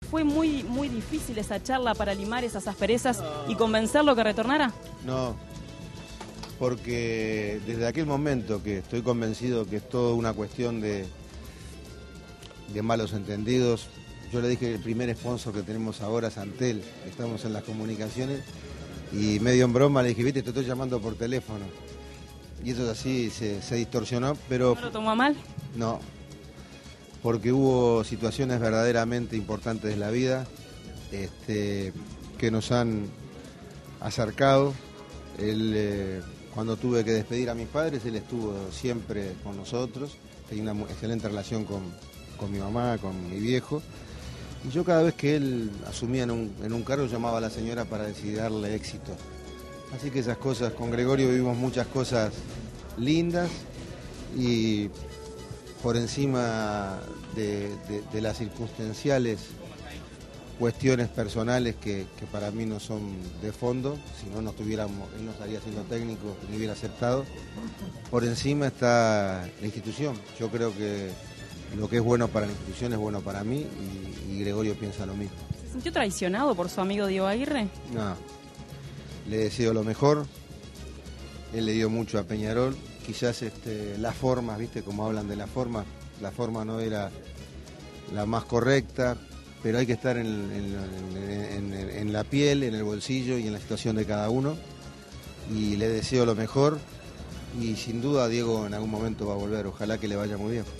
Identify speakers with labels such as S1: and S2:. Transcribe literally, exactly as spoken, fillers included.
S1: fue muy, muy difícil esa charla para limar esas asperezas y convencerlo que retornara?
S2: No, porque desde aquel momento que estoy convencido que es todo una cuestión de, de malos entendidos. Yo le dije que el primer sponsor que tenemos ahora es Antel, estamos en las comunicaciones, y medio en broma le dije, viste, te estoy llamando por teléfono. Y eso es así, se, se distorsionó, pero...
S1: ¿No lo tomó a mal?
S2: No, porque hubo situaciones verdaderamente importantes de la vida este, que nos han acercado. Él, eh, cuando tuve que despedir a mis padres, él estuvo siempre con nosotros, tenía una excelente relación con, con mi mamá, con mi viejo. Y yo cada vez que él asumía en un, en un cargo llamaba a la señora para decidir darle éxito. Así que esas cosas, con Gregorio vivimos muchas cosas lindas y por encima de, de, de las circunstanciales cuestiones personales que, que para mí no son de fondo, si no, no estuviéramos, él no estaría siendo técnico ni hubiera aceptado. Por encima está la institución. Yo creo que lo que es bueno para la institución es bueno para mí y, y Gregorio piensa lo mismo.
S1: ¿Se sintió traicionado por su amigo Diego Aguirre?
S2: No, le deseo lo mejor. Él le dio mucho a Peñarol. Quizás este, las formas, viste, como hablan de la forma, la forma no era la más correcta, pero hay que estar en, en, en, en la piel, en el bolsillo y en la situación de cada uno. Y le deseo lo mejor y sin duda Diego en algún momento va a volver. Ojalá que le vaya muy bien.